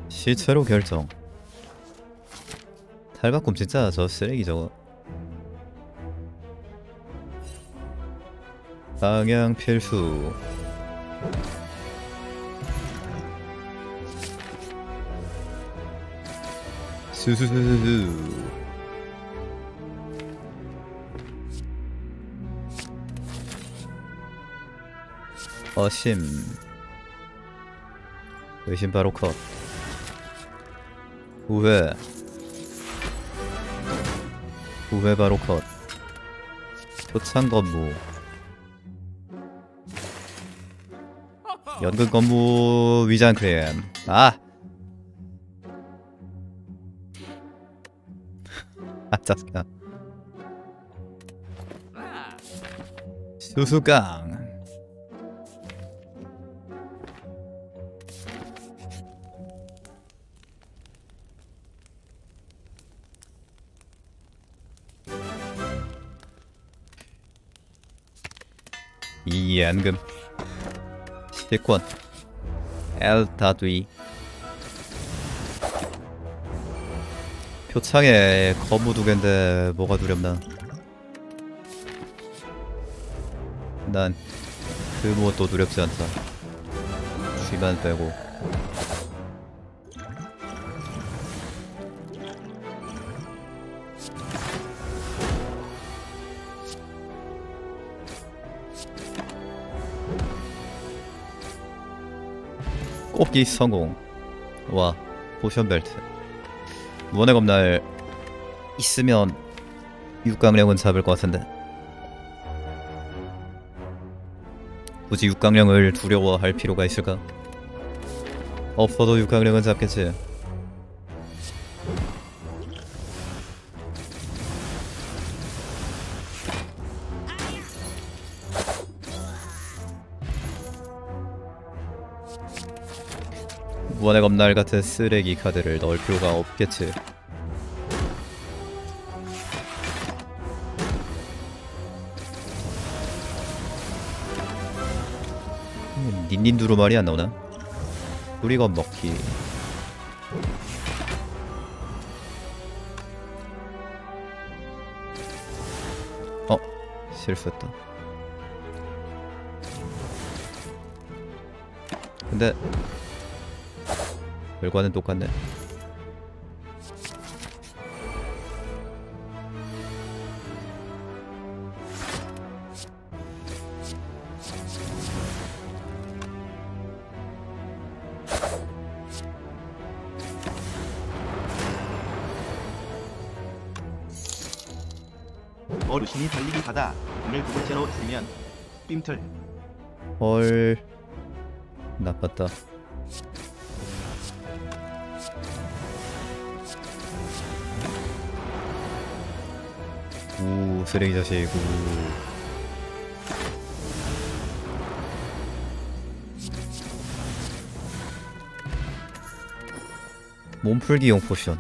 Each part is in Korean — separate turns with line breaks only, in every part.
시체로 결정. 탈바꿈 진짜 저 쓰레기 저거. 방향 필수. 수수수수수. 어심. 의심 바로 컷. 우회. 우회 바로 컷. 표창 건무. 연근 건무 위장 크림. 아! 아 짜증나. 수수깡. 이연금. 식권. 엘다두이. 표창에 거무 두 갠데 뭐가 두렵나? 난 그 무엇도 두렵지 않다. 쥐만 빼고. 꼽기 성공. 와, 포션 벨트. 무언의 검날 있으면 육강령은 잡을 것 같은데. 굳이 육강령을 두려워할 필요가 있을까? 없어도 육강령은 잡겠지. 무언의 검날 같은 쓰레기 카드를 넣을 필요가 없겠지. 닌닌두루 말이 안 나오나? 뿌리건 먹기. 실수했다. 근데 결과는 똑같네.
어르신이 달리기 가다 오늘 두 번째로 쓰면 뜀틀.
헐, 나빴다. 우, 쓰레기 자식. 우. 몸풀기용 포션.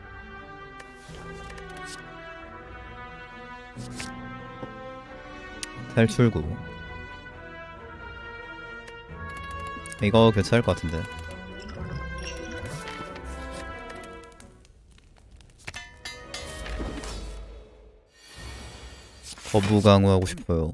탈출구. 이거 괜찮을 것 같은데. 거부 강화하고 싶어요.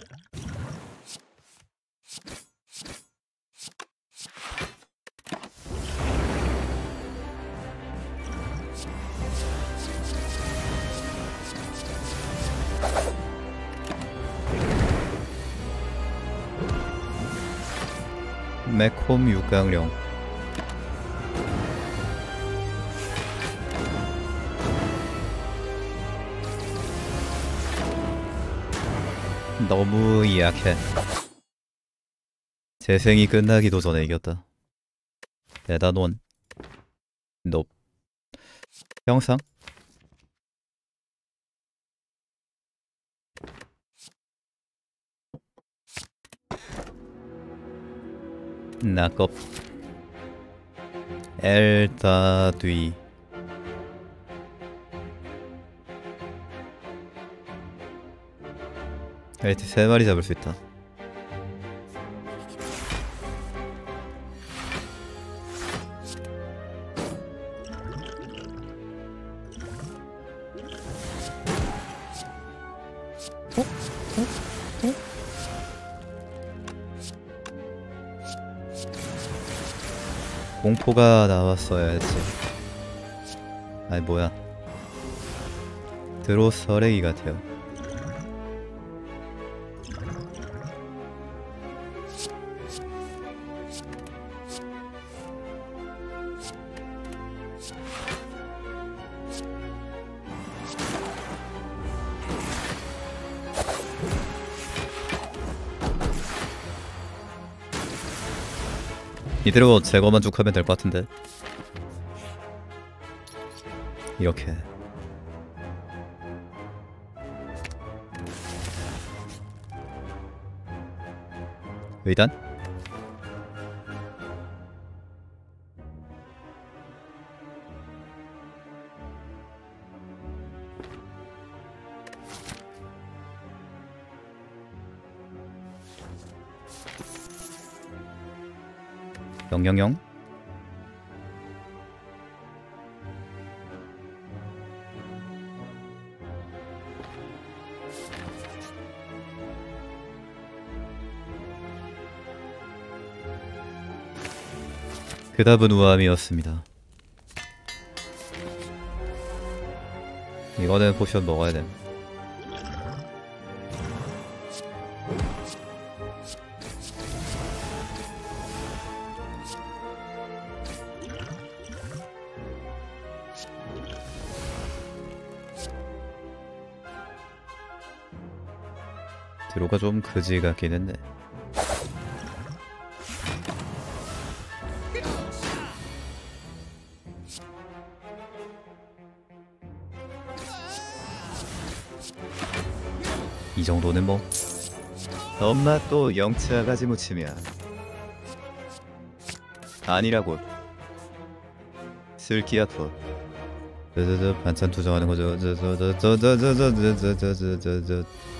매콤 육강령. 너무 약해. 재생이 끝나기도 전에 이겼다. 대단원. 높. 형상? 나껍. 엘다뒤. 엘트 3마리 잡을 수 있다. 공포가 나왔어야지. 아니 뭐야. 드로 서래기 같아요. 이대로 제거만 쭉 하면 될 것 같은데. 이렇게 의단? 영영영? 그 답은 우암이었습니다. 이거는 포션 먹어야 됨. 드로가 좀 그지 같긴 했네. 이 정도는 뭐. 엄마 또 영치아가지 무치면 아니라고. 슬기야프. 저저저 반찬 투정하는 거죠. 저저저저저저저저저저저.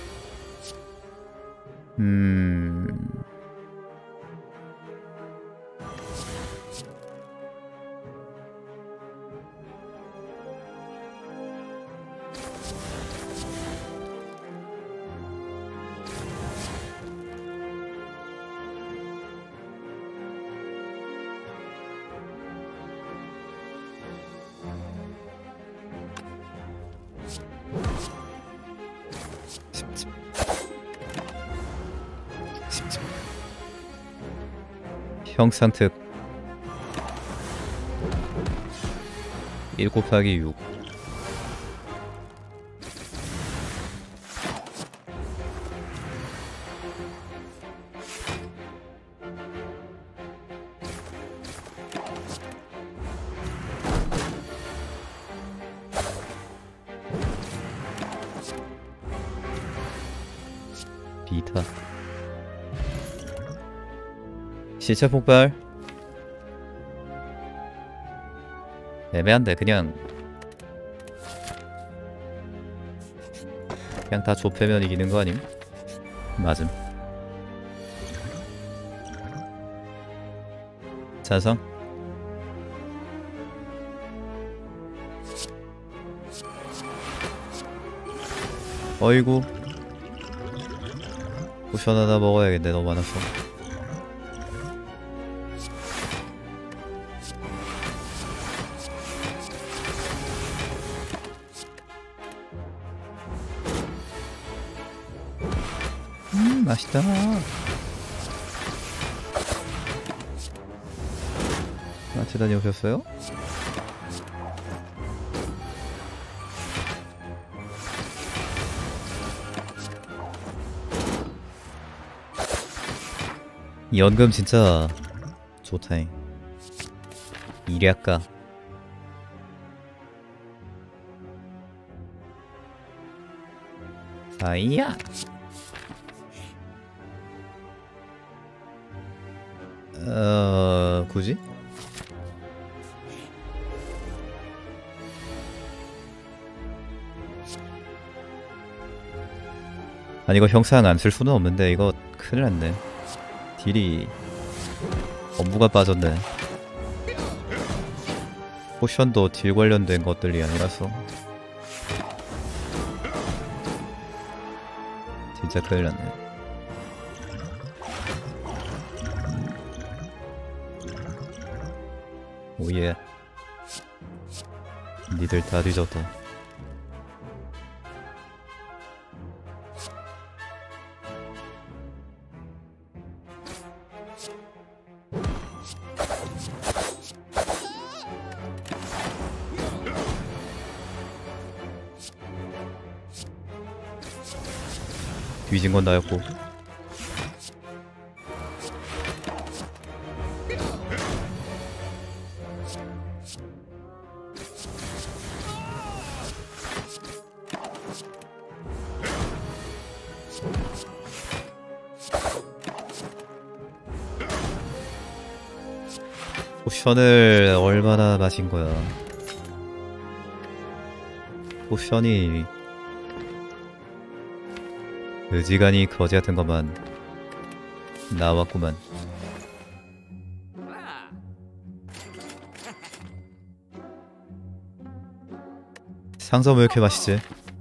형상특 1 곱하기 6. 비타 시체 폭발. 애매한데 그냥 다 좁히면 이기는 거 아님? 맞음. 자성 어이구 포션 하나 먹어야겠네. 너무 많았어. 맛있다. 마트 다녀오셨어요? 연금 진짜 좋다잉. 이략가 아이야. 굳이? 아니 이거 형상 안 쓸 수는 없는데 이거 큰일 났네. 딜이 업무가 빠졌네. 포션도 딜 관련된 것들이 아니라서. 진짜 큰일 났네. 오예. 니들 다 뒤졌다. 뒤진 건 나였고. 포션을 얼마나 마신 거야? 포션이 의지간히 거지 같은 것만 나왔구만. 상점 왜 이렇게 맛있지?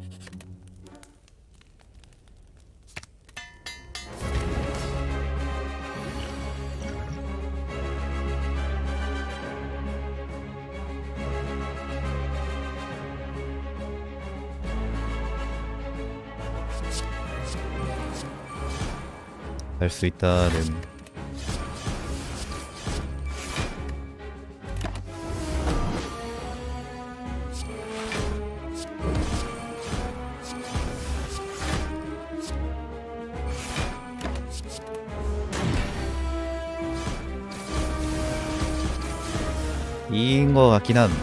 할 수 있다는. 이인 거 같긴 함.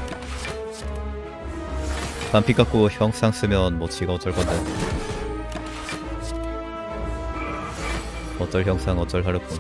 반피 깎고 형상 쓰면 뭐 지가 어쩔 건데. 어쩔 형상 어쩔 하르폰.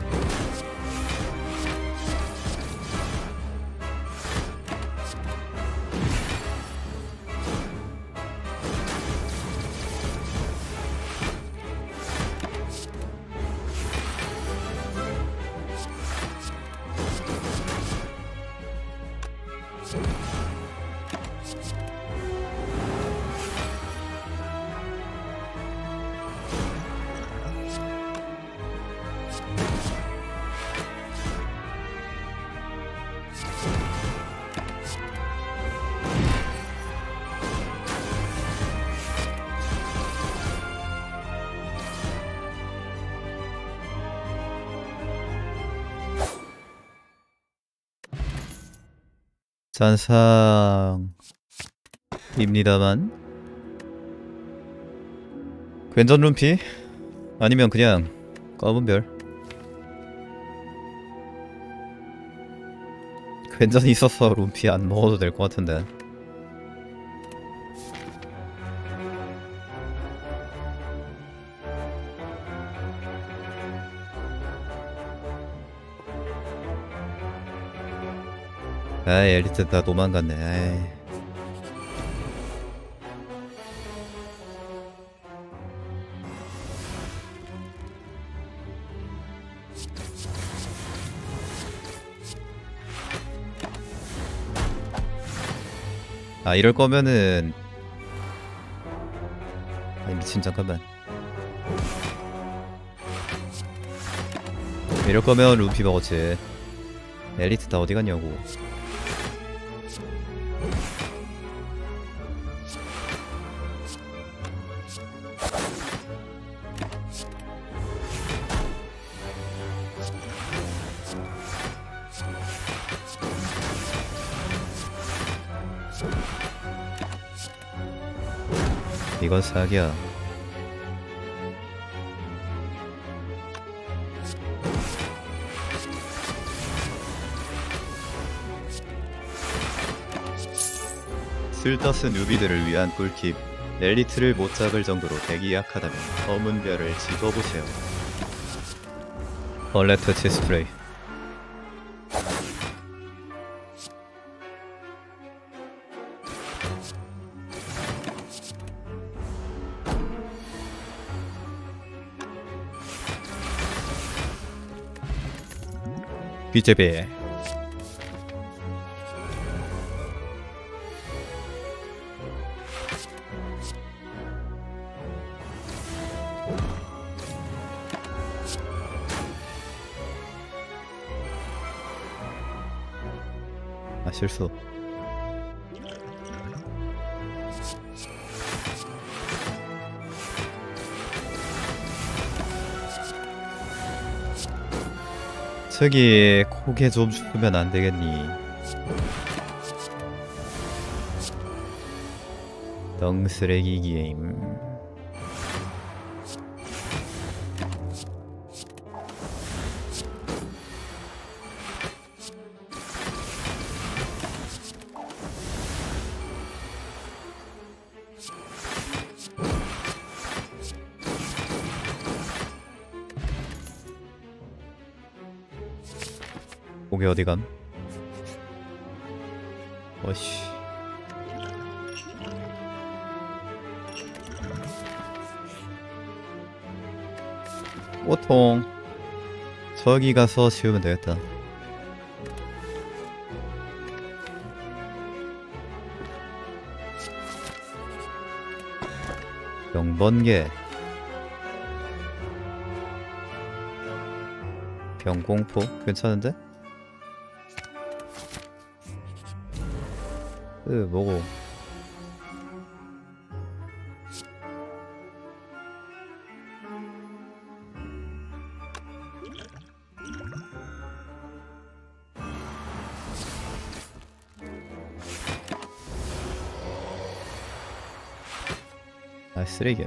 잔상입니다만 괜전 룸피? 아니면 그냥 검은별? 괜전이 있어서 룸피 안 먹어도 될 것 같은데. 아이 엘리트 다 도망갔네. 아이. 아 이럴 거면은 아니 미친 잠깐만. 이럴 거면 루피 먹었지. 엘리트 다 어디 갔냐고. 이건 사기야. 쓸데없는 뉴비들을 위한 꿀팁. 엘리트를 못 잡을 정도로 덱이 약하다면 검은 별을 집어보세요. 벌레트 치스프레이. BJB. 아 실수. 저기 고개 좀 주면 안 되겠니? 덩 쓰레기 게임. 고개 어디감? 어씨. 보통 저기 가서 지우면 되겠다. 병번개, 병공포 괜찮은데? 뭐고? 아 쓰레기야.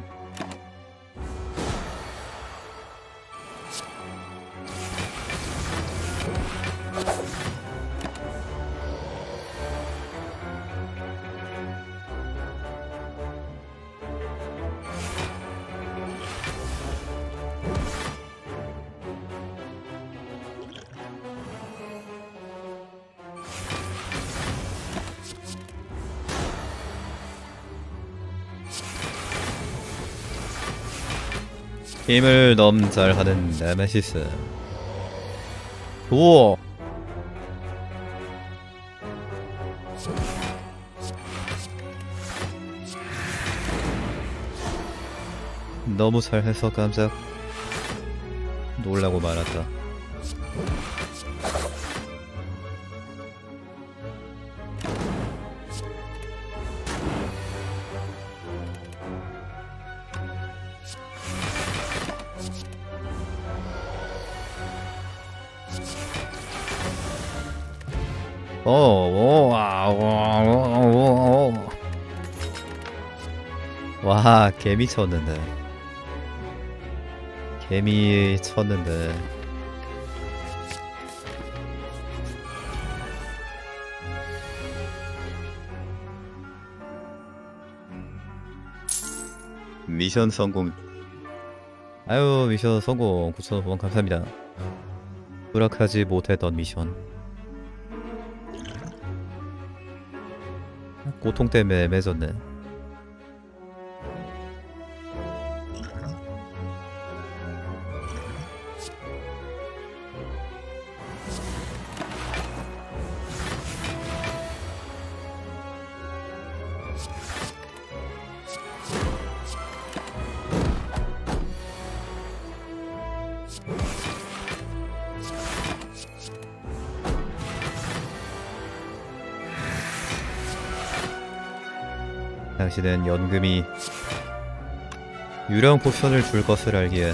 힘을 너무 잘하는 네메시스. 오. 너무 잘해서 깜짝 놀라고 말았다. 와, 개미 쳤는데. 개미 쳤는데. 미션 성공. 아유, 미션 성공. 9,500원 감사합니다. 수락하지 못했던 미션. 고통 때문에 맺었네. 당신은 연금이 유령 포션을 줄 것을 알기에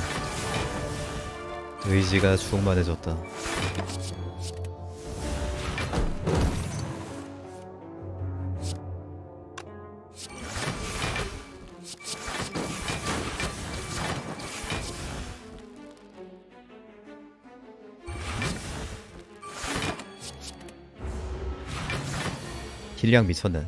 의지가 충만해졌다. 딜량 미쳤네.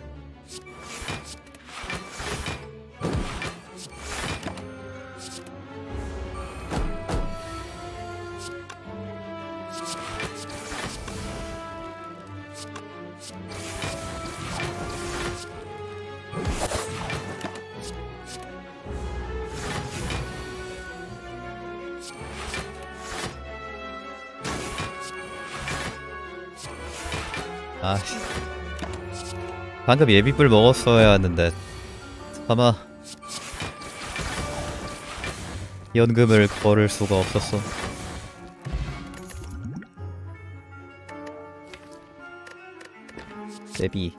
아, 방금 예비불 먹었어야 하는데 아마 연금을 걸을 수가 없었어. 세비.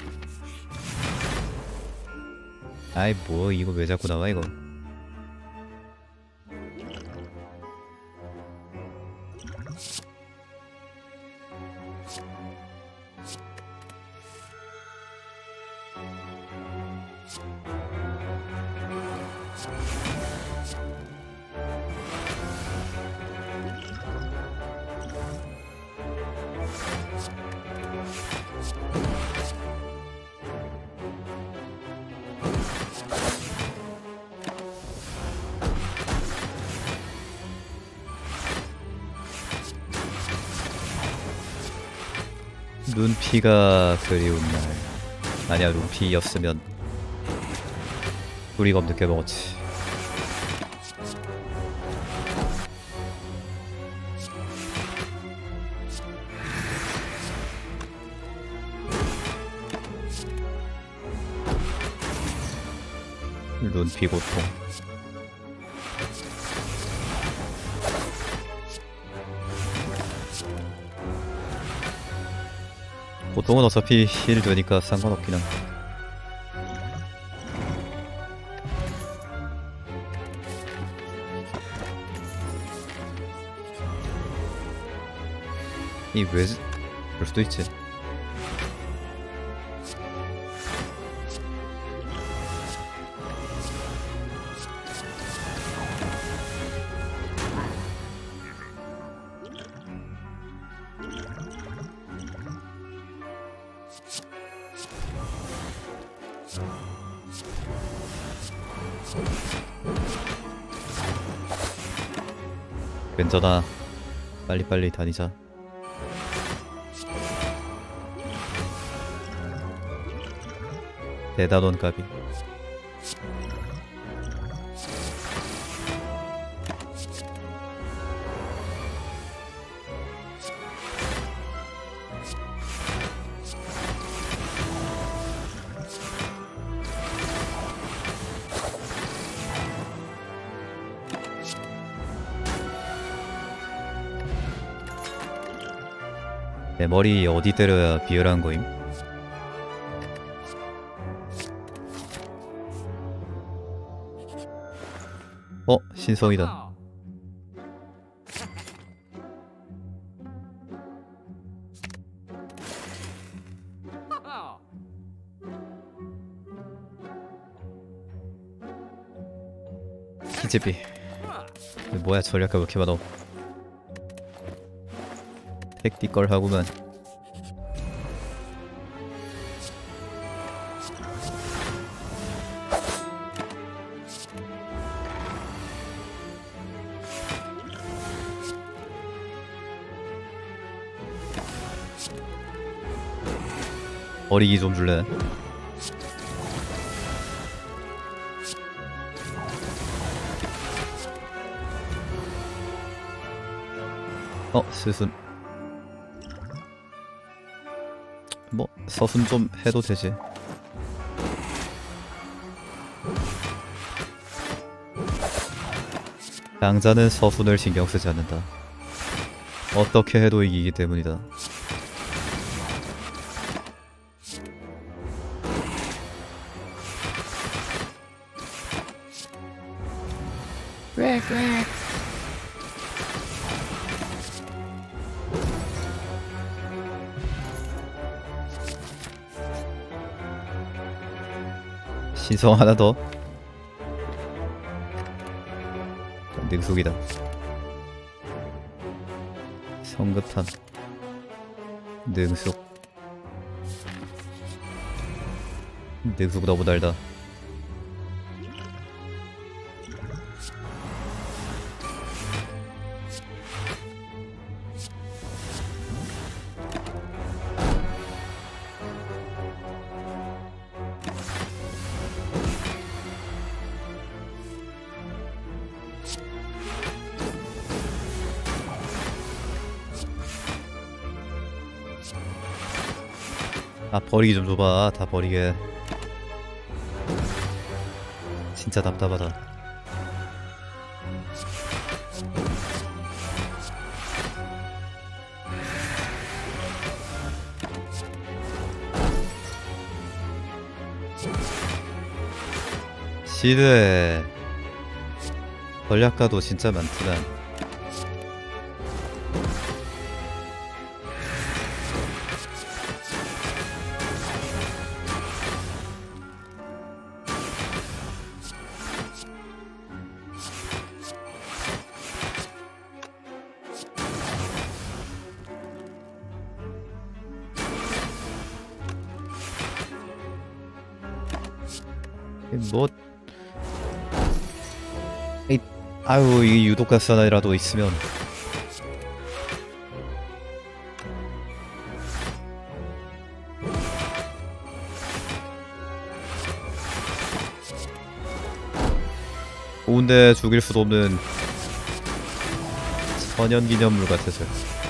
아이 뭐 이거 왜 자꾸 나와 이거. 눈피가 그리운 날. 아니야, 눈피였으면 우리가 늦게 먹었지. 눈피 고통. 고통은 어차피 힐 되니까 상관없긴 함. 이 왜? 그럴 수도 있지. 괜찮아. 빨리빨리 다니자. 대단원 가비. 내 머리 어디 때려야 비열한 거임? 신성이다. 키즈비. 뭐야, 전략가 왜 이렇게 많아? 택티컬 하구만. 버리기 좀 줄래? 스순. 뭐 서순 좀 해도 되지. 강자는 서순을 신경 쓰지 않는다. 어떻게 해도 이기기 때문이다. 신성 하나 더. 능숙이다. 성급함. 능숙. 능숙 너무 달다. 버리기 좀 줘봐. 다 버리게. 진짜 답답하다. 시드에 전략가도 진짜 많구나. 뭐 아유 이 유독가스 하나라도 있으면 좋은데 죽일 수도 없는 천연기념물 같아서요.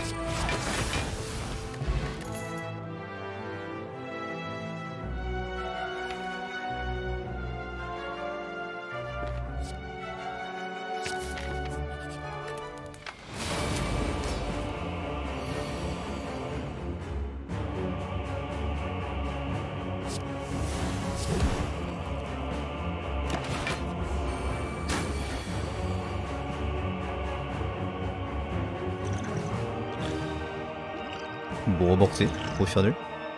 뭐 먹지? 포션을?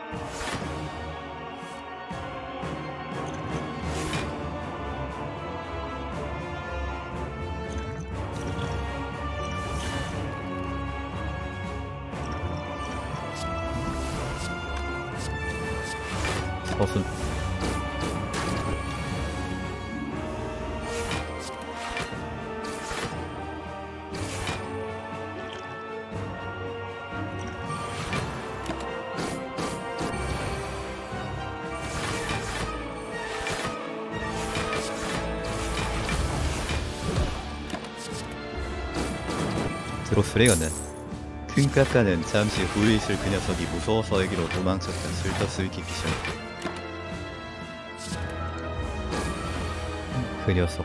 서순 드로스레이거는 큰 깎아는 잠시 후에 있을 그 녀석이 무서워서 여기로 도망쳤다. 슬쩍 기피션 그 녀석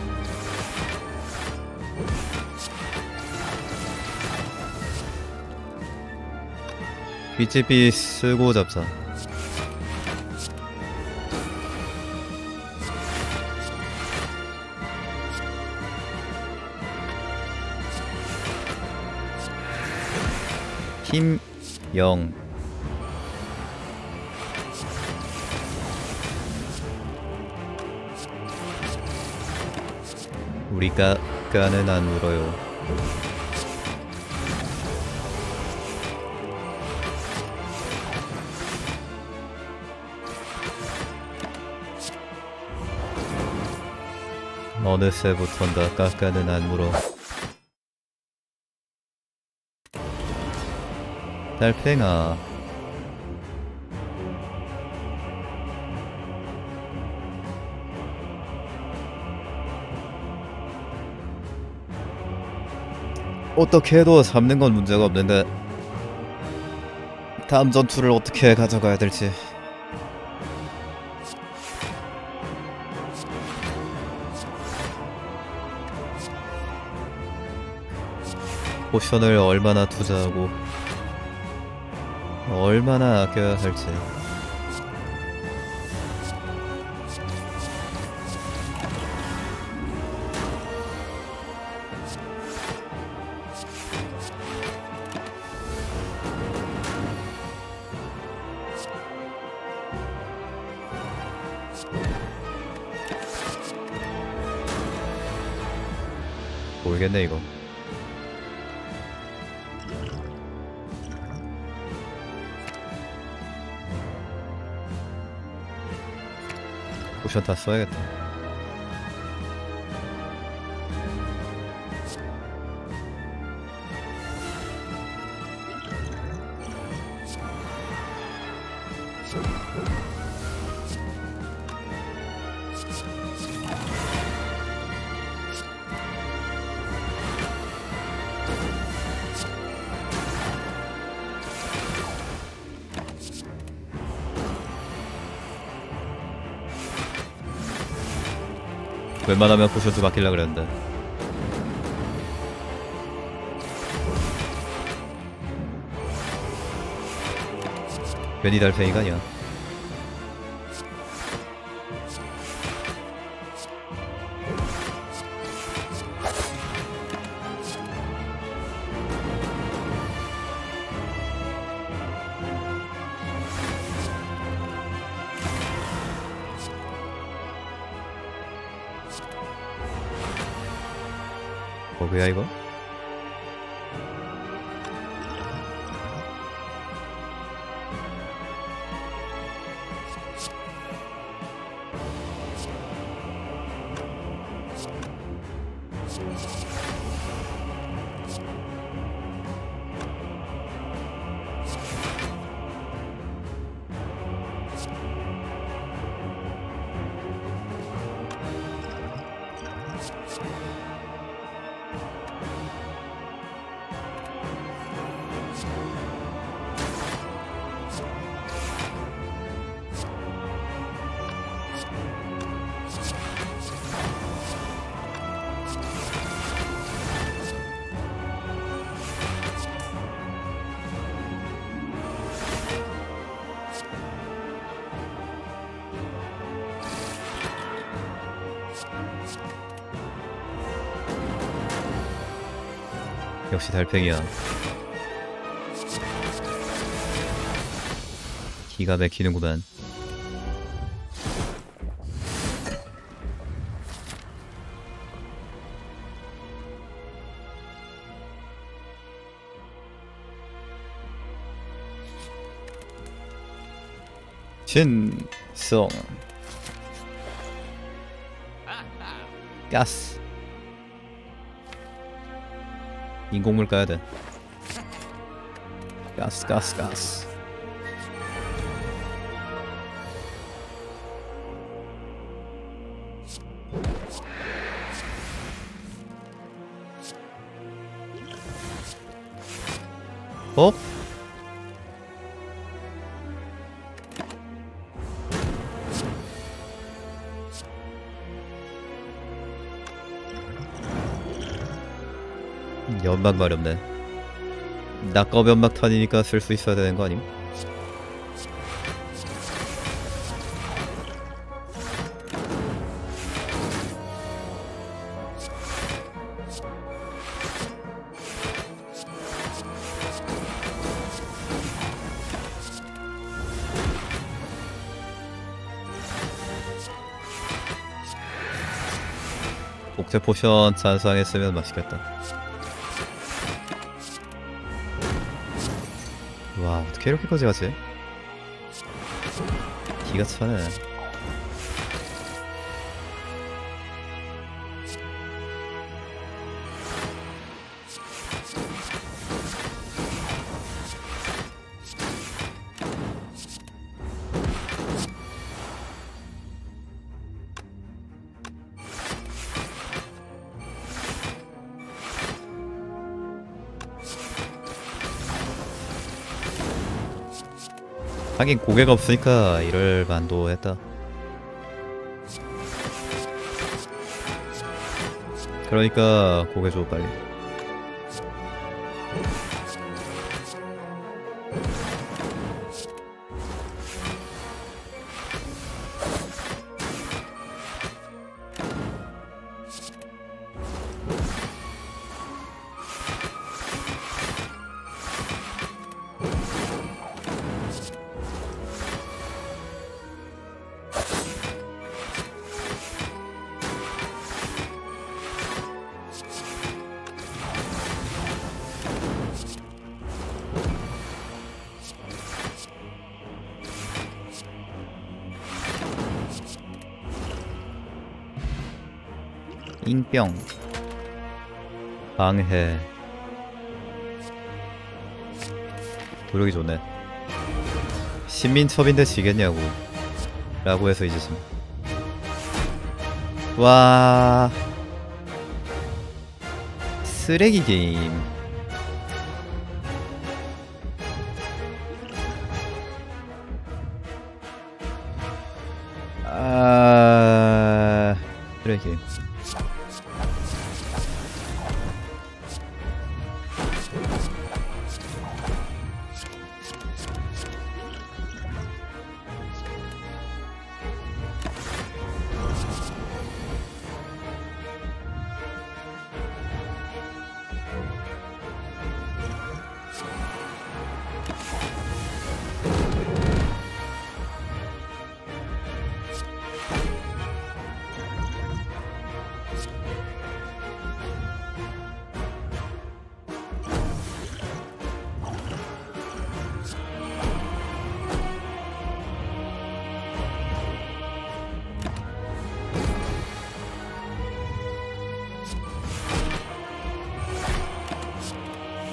빗집이 쓰고 잡자. 힘 0 우리가 까는 안 울어요. 어느새부턴가 깎아는 안 물어. 달팽아 어떻게 해도 잡는 건 문제가 없는데 다음 전투를 어떻게 가져가야 될지. 포션을 얼마나 투자하고 얼마나 아껴야 할지. 모르겠네 이거. 포션 다 써야겠다. 웬만하면 포션 좀 아끼려고 그랬는데 괜히 달팽이가 아니야. 버그야 이거? 역시 달팽이야. 기가 막히는구만. 진성 가스 인공물 까야 돼. 가스 가스 가스. 어? 연막 마렵네. 낙겁 연막 탄이니까 쓸 수 있어야 되는 거 아님? 복제 포션 잔상했으면 맛있겠다. 와, 어떻게 이렇게까지 가지? 기가 차네. 하긴 고개가 없으니까 이럴 만도 했다. 그러니까 고개 줘 빨리. 인병 방해 도력이 좋네. 신민첩인데 지겠냐고 라고 해서 이제 좀 와 쓰레기 게임. 쓰레기 게임.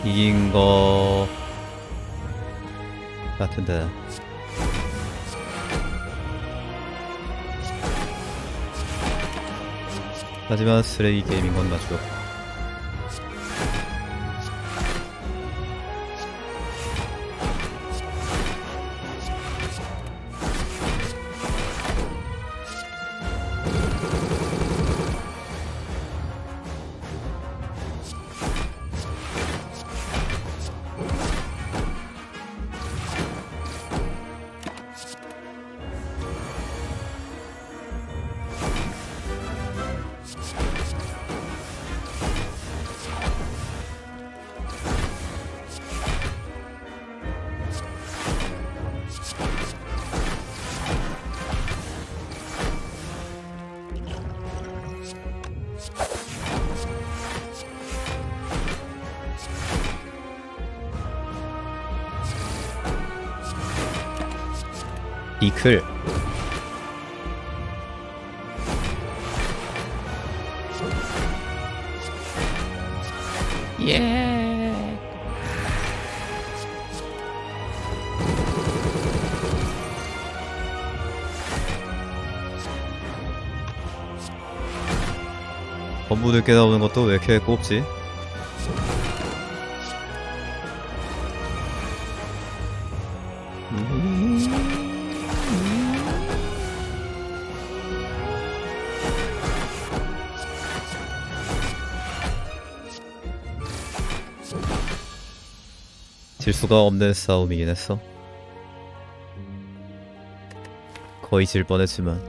이긴 거 같은데. 하지만 쓰레기 게임인 건 맞죠. 이클. 예. 전부 늦게 나오는 것도 왜 이렇게 꼽지? 질 수가 없는 싸움이긴 했어. 거의 질 뻔했지만.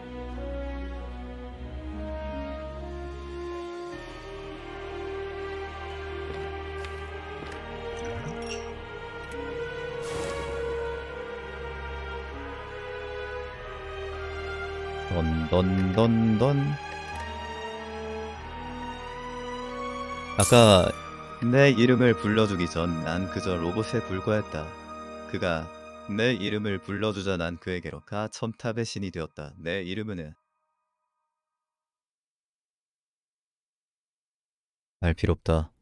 던. 아까 내 이름을 불러주기 전 난 그저 로봇에 불과했다. 그가 내 이름을 불러주자 난 그에게로 가 첨탑의 신이 되었다. 내 이름은 알 필요 없다.